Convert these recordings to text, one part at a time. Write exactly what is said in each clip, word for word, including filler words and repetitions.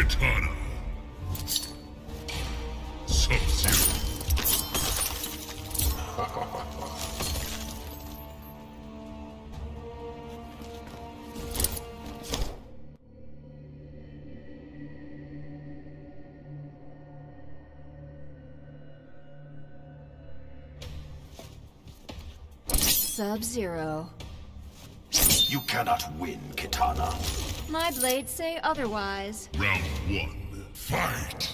Kitana. Sub-Zero. Sub-Zero. You cannot win, Kitana. My blades say otherwise. Round one. Fight!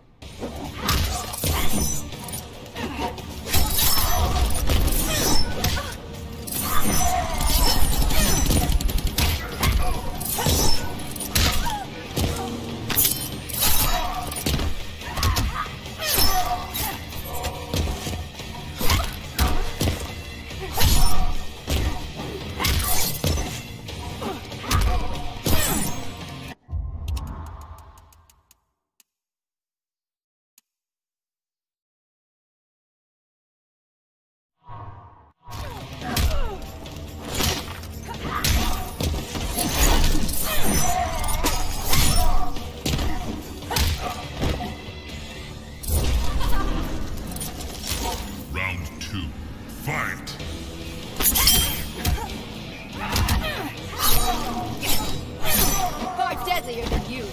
Round two. Fight! Far deadlier than you.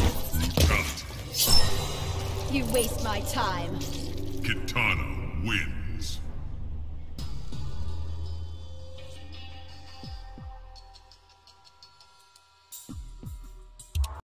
You waste my time. Kitana wins.